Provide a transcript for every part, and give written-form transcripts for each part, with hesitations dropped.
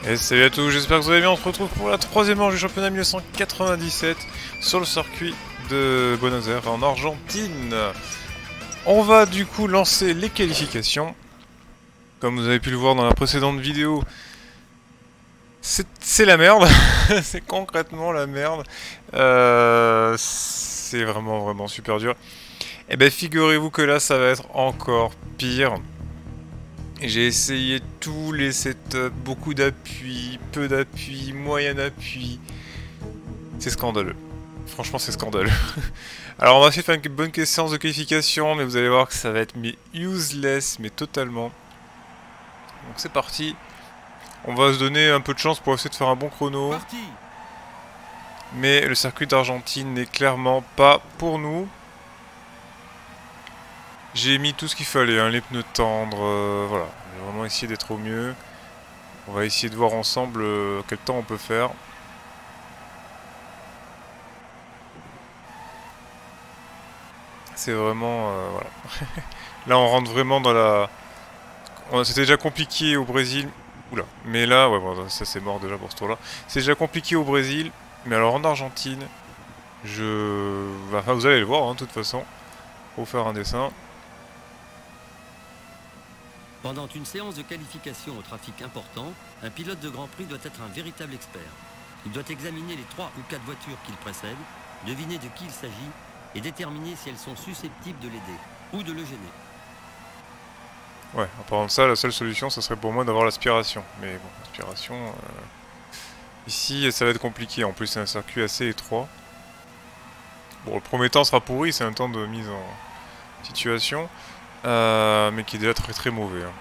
Et salut à tous, j'espère que vous allez bien. On se retrouve pour la troisième manche du championnat 1997 sur le circuit de Buenos Aires en Argentine. On va du coup lancer les qualifications. Comme vous avez pu le voir dans la précédente vidéo, c'est la merde. C'est concrètement la merde. C'est vraiment super dur. Et ben figurez-vous que là ça va être encore pire. J'ai essayé tous les setups, beaucoup d'appui, peu d'appui, moyen d'appui. C'est scandaleux. Franchement, c'est scandaleux. Alors, on va essayer de faire une bonne séance de qualification, mais vous allez voir que ça va être useless, mais totalement. Donc, c'est parti. On va se donner un peu de chance pour essayer de faire un bon chrono. Mais le circuit d'Argentine n'est clairement pas pour nous. J'ai mis tout ce qu'il fallait, hein, les pneus tendres, voilà. J'ai vraiment essayé d'être au mieux. On va essayer de voir ensemble quel temps on peut faire. C'est vraiment... voilà. Là, on rentre vraiment dans la... C'était déjà compliqué au Brésil. Oula. Mais là, ouais, bon, ça c'est mort déjà pour ce tour-là. C'est déjà compliqué au Brésil. Mais alors en Argentine, enfin, vous allez le voir, hein, de toute façon. Pour faire un dessin. Pendant une séance de qualification au trafic important, un pilote de Grand Prix doit être un véritable expert. Il doit examiner les 3 ou 4 voitures qu'il précède, deviner de qui il s'agit et déterminer si elles sont susceptibles de l'aider ou de le gêner. Ouais, en parlant de ça, la seule solution, ça serait pour moi d'avoir l'aspiration. Mais bon, l'aspiration... Ici, ça va être compliqué. En plus, c'est un circuit assez étroit. Bon, le premier temps sera pourri, c'est un temps de mise en situation. Mais qui est déjà très mauvais. Hein.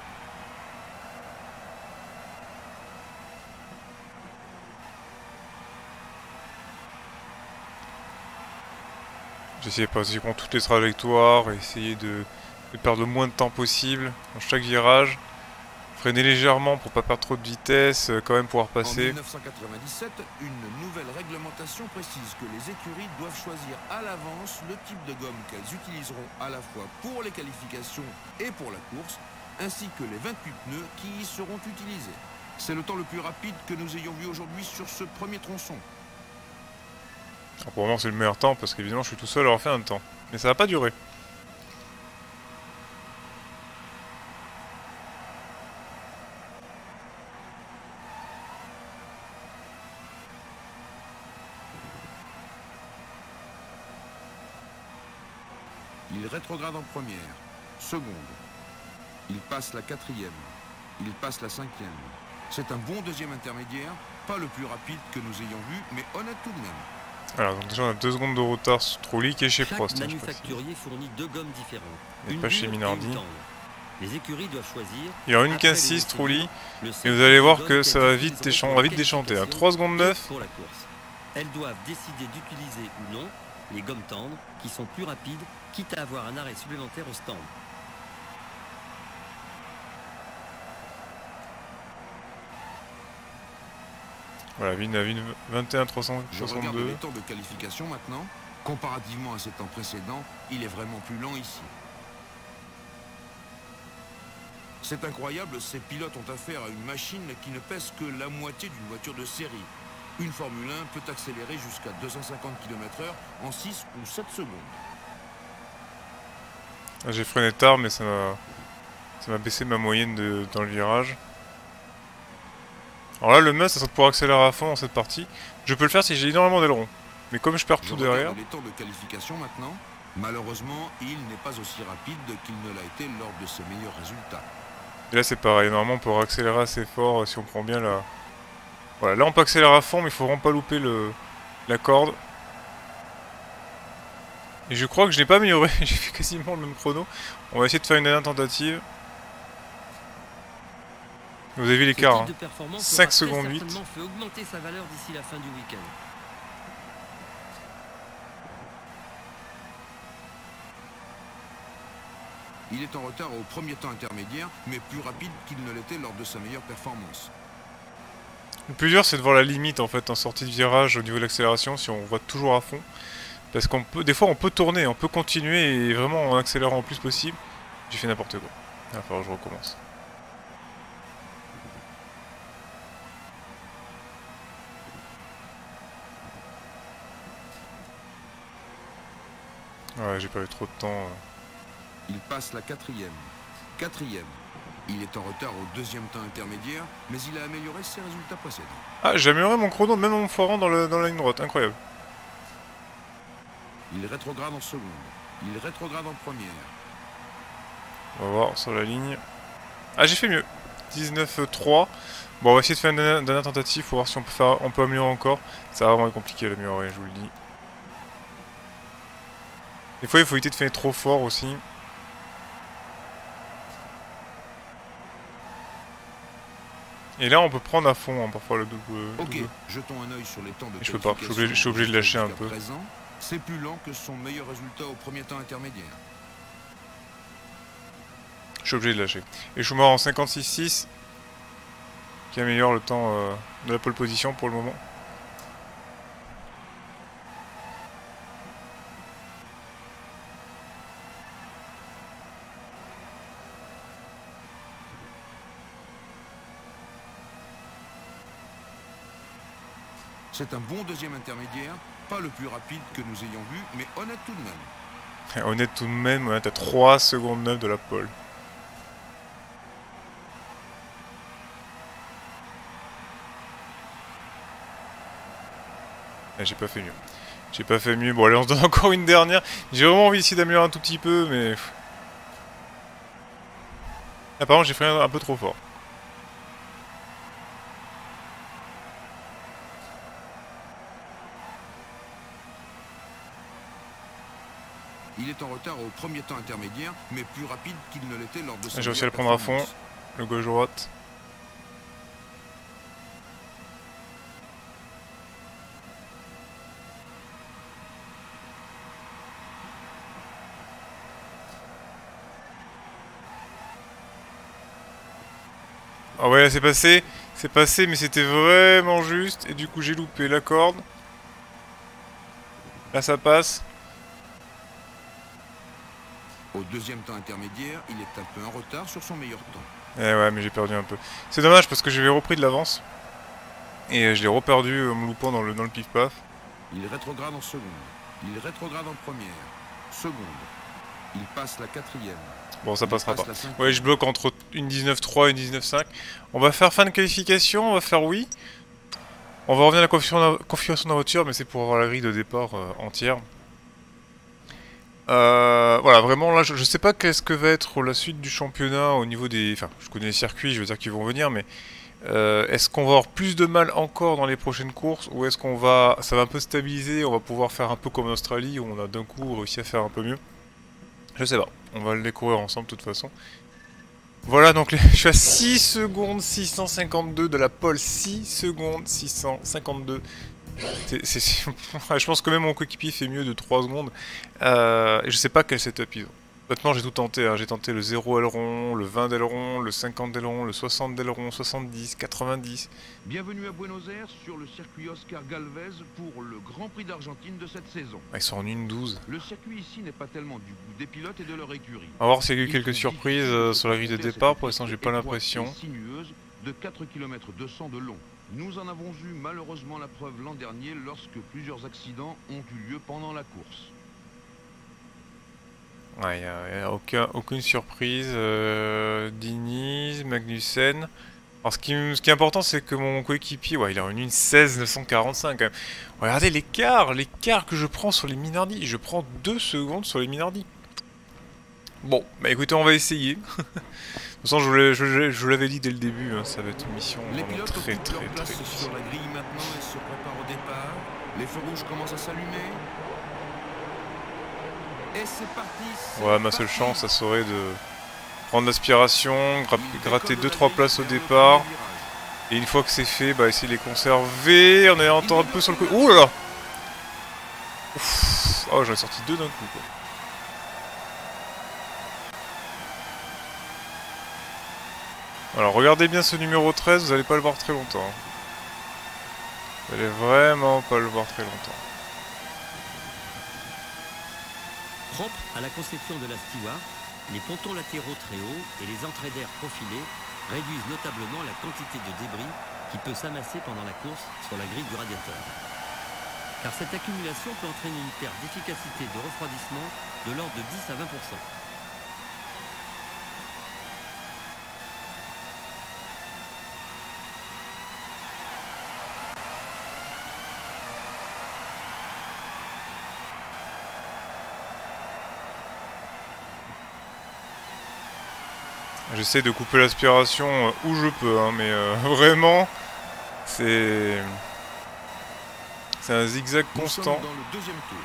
J'essaie de passer contre toutes les trajectoires, essayer de perdre le moins de temps possible dans chaque virage. Freiner légèrement pour pas perdre trop de vitesse, quand même pouvoir passer. En 1997, une nouvelle réglementation précise que les écuries doivent choisir à l'avance le type de gomme qu'elles utiliseront à la fois pour les qualifications et pour la course, ainsi que les 28 pneus qui y seront utilisés. C'est le temps le plus rapide que nous ayons vu aujourd'hui sur ce premier tronçon. Alors pour le moment c'est le meilleur temps parce qu'évidemment je suis tout seul à avoir fait un temps. Mais ça va pas durer. Il rétrograde en première, seconde. Il passe la 4e. Il passe la 5e. C'est un bon deuxième intermédiaire, pas le plus rapide que nous ayons vu, mais honnête tout de même. Alors donc déjà on a 2 secondes de retard sur Trulli qui est chez Prost. Chaque manufacturier fournit 2 gommes différentes. Et pas chez Minardi. Les écuries doivent choisir. Il y a une 15-6 Trulli. Et vous allez voir que ça va vite déchanter. Hein. 3 secondes 9. Pour la course. Elles doivent décider d'utiliser ou non les gommes tendres qui sont plus rapides, quitte à avoir un arrêt supplémentaire au stand. Voilà, Vin a 21 362. Je regarde les temps de qualification maintenant. Comparativement à ces temps précédents, il est vraiment plus lent ici. C'est incroyable, ces pilotes ont affaire à une machine qui ne pèse que la moitié d'une voiture de série. Une Formule 1 peut accélérer jusqu'à 250 km/h en 6 ou 7 secondes. J'ai freiné tard, mais ça m'a baissé ma moyenne dans le virage. Alors là, le must, ça serait de pouvoir accélérer à fond dans cette partie. Je peux le faire si j'ai énormément d'ailerons. Mais comme je perds tout derrière... Les temps de qualification maintenant. Malheureusement, il n'est pas aussi rapide qu'il ne l'a été lors de ses meilleurs résultats. Et là, c'est pareil. Normalement, on peut accélérer assez fort si on prend bien la... Voilà, là, on peut accélérer à fond, mais il faut vraiment pas louper la corde. Et je crois que je n'ai pas amélioré. J'ai fait quasiment le même chrono. On va essayer de faire une dernière tentative. Vous avez vu l'écart, hein. 5 secondes 8. Fait augmenter sa valeur d'ici la fin du week-end. Il est en retard au premier temps intermédiaire, mais plus rapide qu'il ne l'était lors de sa meilleure performance. Le plus dur, c'est de voir la limite en fait en sortie de virage au niveau de l'accélération si on voit toujours à fond. Parce qu'on peut, des fois, on peut tourner, on peut continuer et vraiment en accélérant le plus possible. J'ai fait n'importe quoi. Il va falloir que je recommence. Ouais, j'ai pas eu trop de temps. Il passe la quatrième. Quatrième. Il est en retard au deuxième temps intermédiaire, mais il a amélioré ses résultats précédents. Ah, j'ai amélioré mon chrono, même en foirant dans la ligne droite. Incroyable. Il rétrograde en seconde. Il rétrograde en première. On va voir sur la ligne. Ah, j'ai fait mieux. 19,3. Bon, on va essayer de faire une dernière tentative pour voir si on peut améliorer encore. Ça va vraiment être compliqué à l'améliorer, je vous le dis. Des fois, il faut éviter de faire trop fort aussi. Et là, on peut prendre à fond, hein, parfois le double. Ok, jetons un œil sur les temps de je peux pas, je suis obligé de lâcher un peu. C'est plus lent que son meilleur résultat au premier temps intermédiaire. Je suis obligé de lâcher. Et je suis mort en 56,6, qui améliore le temps de la pole position pour le moment. C'est un bon deuxième intermédiaire, pas le plus rapide que nous ayons vu, mais honnête tout de même. Honnête tout de même, on est à 3 secondes 9 de la pole. J'ai pas fait mieux. J'ai pas fait mieux. Bon allez, on se donne encore une dernière. J'ai vraiment envie ici d'améliorer un tout petit peu, mais... Apparemment j'ai fait un peu trop fort. Il est en retard au premier temps intermédiaire, mais plus rapide qu'il ne l'était lors de sa... J'ai réussi à le prendre à fond. Le gauche-droite. Ah ouais, c'est passé, mais c'était vraiment juste, et du coup j'ai loupé la corde. Là ça passe. Au deuxième temps intermédiaire, il est un peu en retard sur son meilleur temps. Eh ouais, mais j'ai perdu un peu. C'est dommage parce que j'avais repris de l'avance. Et je l'ai reperdu en me loupant dans le pif-paf. Il rétrograde en seconde. Il rétrograde en première. Seconde. Il passe la quatrième. Bon, ça passera pas. Ouais, je bloque entre une 19.3 et une 19.5. On va faire fin de qualification, on va faire oui. On va revenir à la configuration de la voiture, mais c'est pour avoir la grille de départ entière. Voilà, vraiment là, je sais pas qu'est-ce que va être la suite du championnat au niveau des... Enfin, je connais les circuits, je veux dire qu'ils vont venir, mais... est-ce qu'on va avoir plus de mal encore dans les prochaines courses, ou est-ce qu'on va... ça va un peu stabiliser, on va pouvoir faire un peu comme en Australie, où on a d'un coup réussi à faire un peu mieux. Je sais pas, on va le découvrir ensemble de toute façon. Voilà, donc je suis à 6 secondes 652 de la pole, 6 secondes 652. Je pense que même mon coéquipier fait mieux de 3 secondes. Et je sais pas quel setup ils ont. Honnêtement, j'ai tout tenté. Hein. J'ai tenté le 0 aileron, le 20 d'aileron, le 50 d'aileron, le 60 d'aileron, 70, 90. Bienvenue à Buenos Aires sur le circuit Oscar Galvez pour le Grand Prix d'Argentine de cette saison. Ils sont en 1,12. Le circuit ici n'est pas tellement du goût des pilotes et de leur écurie. On va voir s'il y a eu quelques surprises sur la grille de départ. Pour l'instant, j'ai pas l'impression. Sinueuse de 4 km 200 de long. Nous en avons eu malheureusement la preuve l'an dernier lorsque plusieurs accidents ont eu lieu pendant la course. Ouais, il n'y a aucune surprise. Diniz, Magnussen. Alors ce qui est important, c'est que mon coéquipier, ouais, il a une 16 945 quand même. Regardez l'écart que je prends sur les Minardi. Je prends 2 secondes sur les Minardi. Bon, bah écoutez, on va essayer. De toute façon, je vous l'avais dit dès le début, hein, ça va être une mission vraiment très sur la grille maintenant et se préparent au départ. Les feux rouges commencent à s'allumer. Et c'est parti. Ouais, ma seule chance, ça serait de prendre l'aspiration, gratter 2-3 places au départ. Et une fois que c'est fait, bah essayer de les conserver. On est en temps un peu sur le coup. Ouh là là. Ouf. Oh, j'en ai sorti 2 d'un coup, quoi. Alors regardez bien ce numéro 13, vous allez pas le voir très longtemps. Vous allez vraiment pas le voir très longtemps. Propre à la conception de la Stewart, les pontons latéraux très hauts et les entrées d'air profilées réduisent notablement la quantité de débris qui peut s'amasser pendant la course sur la grille du radiateur. car cette accumulation peut entraîner une perte d'efficacité de refroidissement de l'ordre de 10 à 20%. J'essaie de couper l'aspiration où je peux, hein, mais vraiment, c'est un zigzag Nous constant. sommes dans le deuxième tour.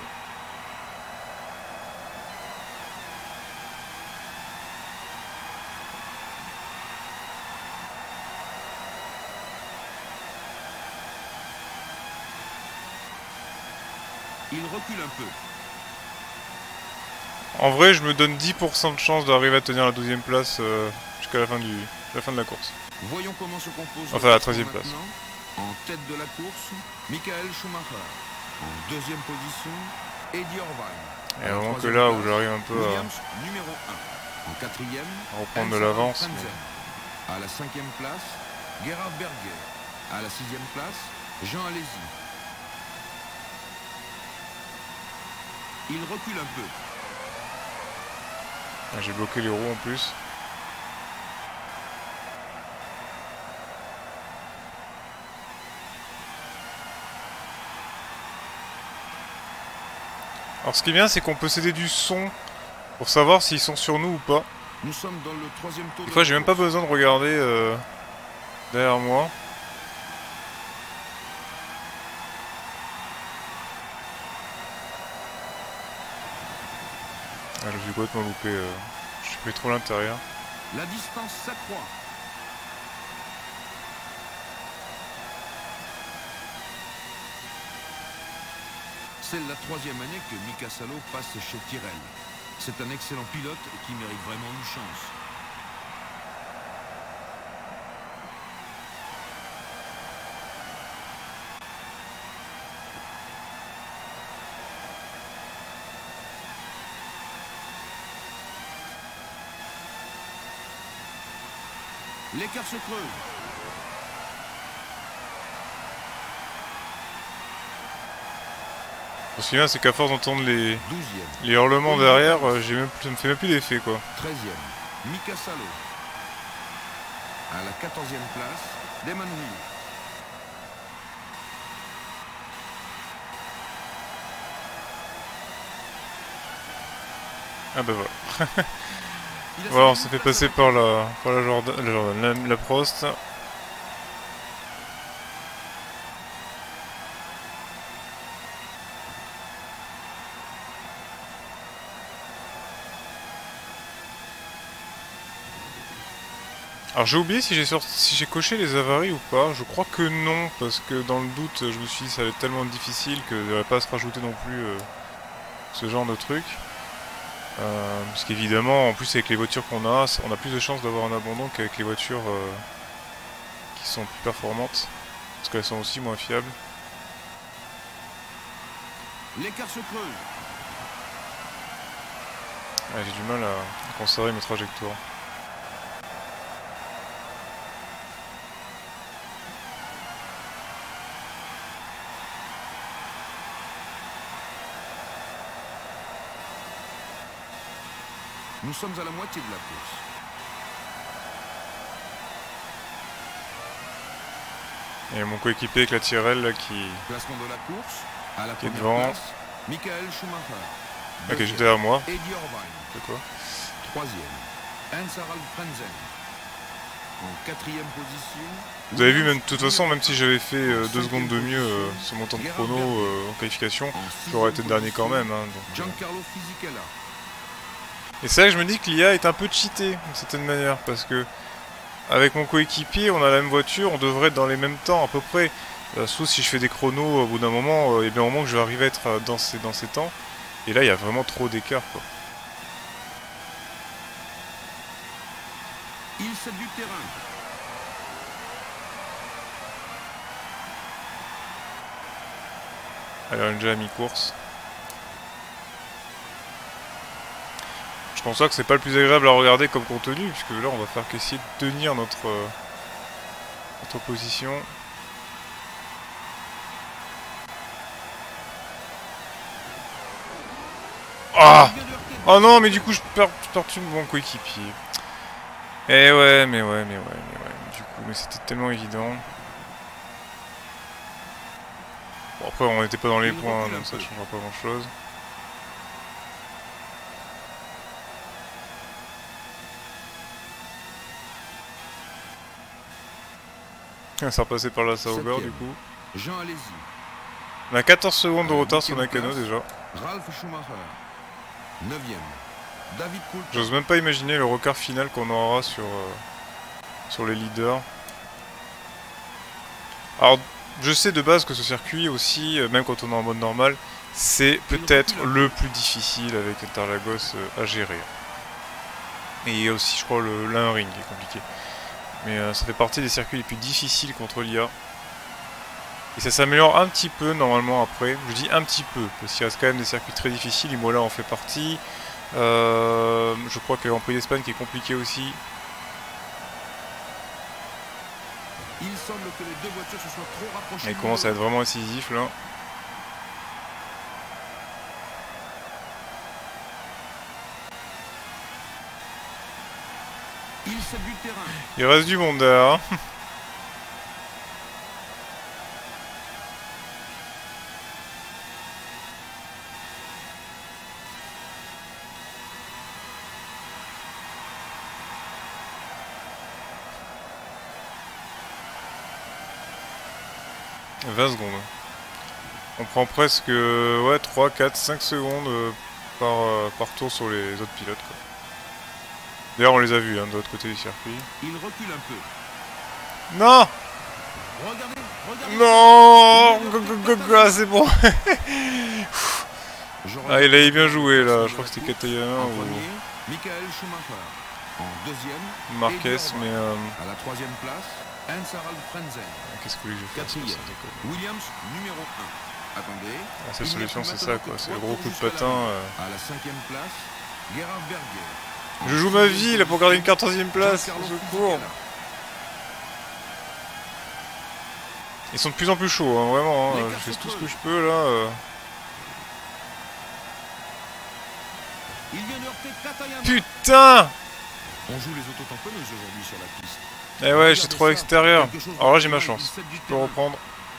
Il recule un peu. En vrai, je me donne 10% de chance d'arriver à tenir la 12e place jusqu'à la fin de la course. Voyons comment se compose Enfin, la le 13e classement place. maintenant. En tête de la course, Michael Schumacher. En deuxième position, Eddie Irvine. Et À la vraiment que troisième là où place, j'arrive un peu Williams numéro 1. En quatrième, à reprendre de Hans l'avance. Frentzen. À la cinquième place, Gerhard Berger. À la sixième place, Jean Alesi. Il recule un peu. J'ai bloqué les roues en plus. Alors ce qui est bien, c'est qu'on peut céder du son pour savoir s'ils sont sur nous ou pas. Nous sommes dans le troisième tour. Des fois, j'ai même pas besoin de regarder derrière moi. Ah, je me suis complètement loupé. Je suis pris trop à l'intérieur. La distance s'accroît. C'est la troisième année que Mika Salo passe chez Tyrrell. C'est un excellent pilote qui mérite vraiment une chance. L'écart se creuse. Ce qui est bien, c'est qu'à force d'entendre 12e. les hurlements derrière, ça me fait même plus d'effet, quoi. 13e. Mika Salo. À la 14e place, Damon Hill. Ah bah voilà. Voilà, on s'est fait passer par la Prost. Alors j'ai oublié si j'ai coché les avaries ou pas. Je crois que non, parce que dans le doute, je me suis dit ça allait être tellement difficile que ne devrait pas se rajouter non plus ce genre de truc. Parce qu'évidemment, en plus avec les voitures qu'on a, on a plus de chances d'avoir un abandon qu'avec les voitures qui sont plus performantes. Parce qu'elles sont aussi moins fiables. L'écart se creuse. Ouais, j'ai du mal à conserver mes trajectoires. Nous sommes à la moitié de la course. Et mon coéquipier avec la Tyrrell là, qui Classement de la course. À la est première devant. place, Michael Schumacher. qui est Deuxième, juste derrière moi. Eddie Irvine. C'est quoi? Troisième, Hans-Harald Frentzen. En quatrième position... Vous avez vu, même de toute façon, même si j'avais fait 2 secondes de mieux sur mon temps de chrono en qualification, j'aurais été le dernier quand même. Hein, donc, Giancarlo Fisichella. Et c'est vrai que je me dis que l'IA est un peu cheatée, d'une certaine manière, parce que avec mon coéquipier, on a la même voiture, on devrait être dans les mêmes temps à peu près. Sauf si je fais des chronos, au bout d'un moment, il y a bien un moment que je vais arriver à être dans ces temps. Et là, il y a vraiment trop d'écart, quoi. Il cède du terrain. Allez, on est déjà à mi-course. Je pense pas que c'est pas le plus agréable à regarder comme contenu, puisque là, on va faire qu'essayer de tenir notre position. Ah! Oh non, mais du coup, je perturbe mon coéquipier. Eh ouais, mais ouais. Du coup, mais c'était tellement évident. Bon, après, on n'était pas dans les points, donc ça changera pas grand-chose. Ça repassait par la Sauber, du coup. Jean Alesi. On a 14 secondes de retard sur Nakano, déjà. Ralf Schumacher. 9e. David Coulthard. J'ose même pas imaginer le record final qu'on aura sur les leaders. Alors, je sais de base que ce circuit aussi, même quand on est en mode normal, c'est peut-être le plus difficile avec Interlagos à gérer. Et il y a aussi, je crois, l'Unring qui est compliqué. Mais ça fait partie des circuits les plus difficiles contre l'IA. Et ça s'améliore un petit peu normalement après. Je dis un petit peu, parce qu'il reste quand même des circuits très difficiles. Imola en fait partie. Je crois que le Grand Prix d'Espagne qui est compliqué aussi. Il semble que les deux voitures se soient trop rapprochées. Il commence à être vraiment incisif là. Il cède du terrain. Il reste du monde derrière. 20 secondes. On prend presque ouais, 3, 4, 5 secondes par tour sur les autres pilotes. D'ailleurs on les a vus hein, de l'autre côté du circuit. Il recule un peu. Non. Regardez. Non. C'est bon. Ah il avait bien joué là, je crois que c'était Katayama ou Michael Schumacher. En deuxième, Marquez, mais à la troisième place, Hans-Harald Frentzen. qu'est-ce que vous voulez que je fasse? Quatrième, Williams numéro 1. Attendez. La seule solution c'est ça quoi, c'est le gros coup de patin. À la cinquième place, Gerhard Berger. Je joue ma vie là pour garder une 14e place, au secours. Ils sont de plus en plus chauds, hein, vraiment, hein. Je fais tout ce que je peux là. Il vient de heurter Katayama. Putain! On joue les autotamponneuses aujourd'hui sur la piste. Eh ouais, j'étais trop à l'extérieur. Alors là j'ai ma chance, je peux reprendre.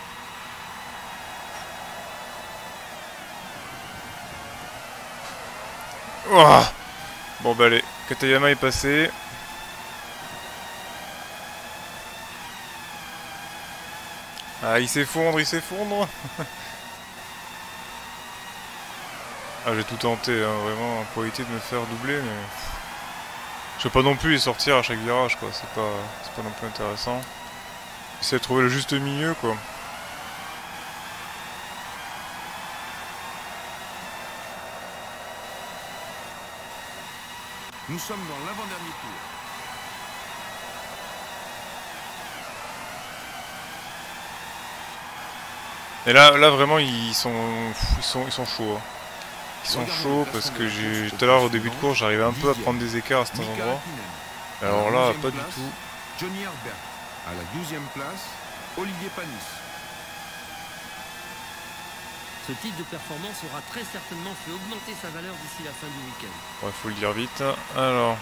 Ouah. Bon bah allez, Katayama est passé. Ah il s'effondre, il s'effondre. Ah j'ai tout tenté, hein, vraiment, pour éviter de me faire doubler, mais... Je peux pas non plus les sortir à chaque virage, quoi, c'est pas non plus intéressant. J'essaie de trouver le juste milieu, quoi. Nous sommes dans l'avant-dernier tour. Et là vraiment, ils sont chauds. Hein. Ils sont chauds parce que tout à l'heure, au début de course, j'arrivais un peu à prendre des écarts à certains endroits. Alors là, pas du tout. Johnny Herbert. À la 12e place, Olivier Panis. Ce type de performance aura très certainement fait augmenter sa valeur d'ici la fin du week-end. Ouais, faut le dire vite. Alors...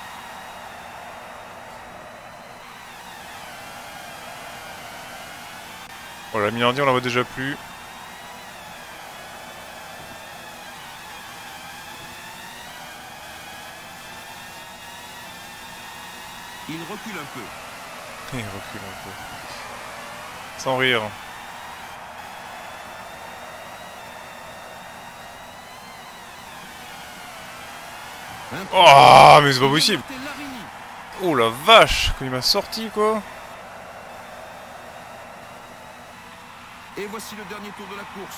Bon, la Minardi, on la voit déjà plus. Il recule un peu. Il recule un peu. Sans rire. Oh, mais c'est pas possible. Oh la vache, quand il m'a sorti quoi. Et voici le dernier tour de la course.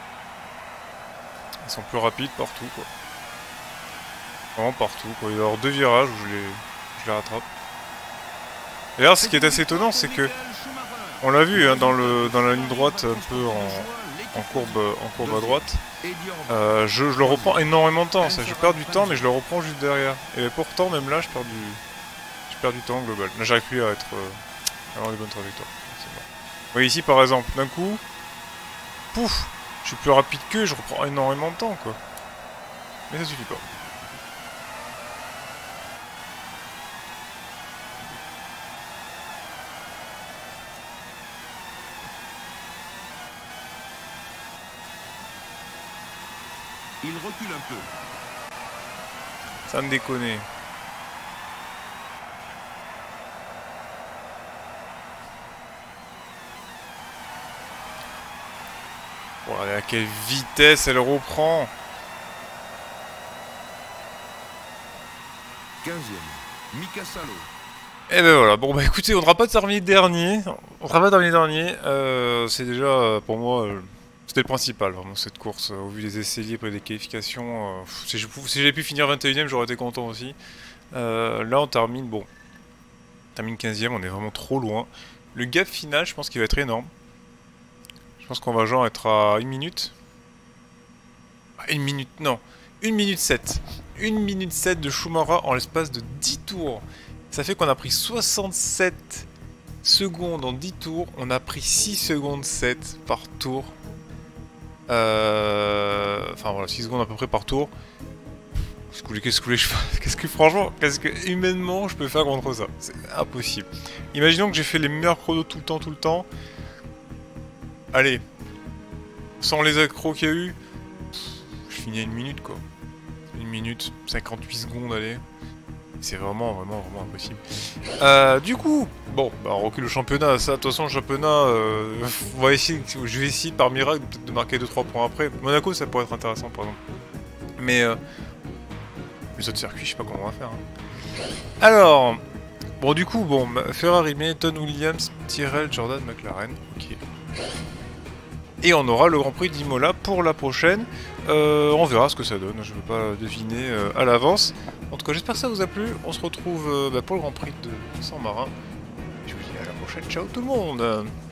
Ils sont plus rapides partout quoi. Vraiment partout quoi. Il va y avoir deux virages où je les rattrape. D'ailleurs ce qui est assez étonnant c'est que on l'a vu hein, dans la ligne droite un peu en courbe à droite. Je le reprends énormément de temps, je perds du temps mais je le reprends juste derrière. Et pourtant même là je perds du temps global. Là j'arrive plus à avoir des bonnes trajectoires. Vous voyez ici par exemple, d'un coup, pouf, je suis plus rapide qu'eux, je reprends énormément de temps quoi. Mais ça suffit pas. Il recule un peu. Ça me déconne. Regardez à quelle vitesse elle reprend. 15e. Mika Salo. Et ben voilà, bon bah écoutez, on ne sera pas terminé dernier. On sera pas terminé dernier. C'est déjà pour moi, c'était le principal, vraiment cette course. Au vu des essais libres et des qualifications, si j'avais pu finir 21ème, j'aurais été content aussi. Là on termine, bon, on termine 15ème, on est vraiment trop loin. Le gap final, je pense qu'il va être énorme. Je pense qu'on va genre être à 1 minute. 1 minute, non. 1 minute 7. 1 minute 7 de Schumacher en l'espace de 10 tours. Ça fait qu'on a pris 67 secondes en 10 tours. On a pris 6 secondes 7 par tour. Enfin voilà, 6 secondes à peu près par tour. Qu'est-ce que franchement, qu'est-ce que humainement je peux faire contre ça? C'est impossible. Imaginons que j'ai fait les meilleurs chronos tout le temps. Allez, sans les accros qu'il y a eu, je finis à 1 minute quoi. 1 minute, 58 secondes, allez. C'est vraiment impossible. Du coup, bon, bah on recule le championnat. Ça, de toute façon, le championnat, on va essayer, je vais essayer par miracle peut-être de marquer 2-3 points après. Monaco, ça pourrait être intéressant par exemple. Mais les autres circuits, je sais pas comment on va faire. Hein. Alors, bon, du coup, bon, Ferrari, Benetton, Williams, Tyrrell, Jordan, McLaren, ok. Et on aura le Grand Prix d'Imola pour la prochaine. On verra ce que ça donne, je ne veux pas deviner à l'avance. En tout cas, j'espère que ça vous a plu. On se retrouve pour le Grand Prix de San Marin. Je vous dis à la prochaine. Ciao tout le monde!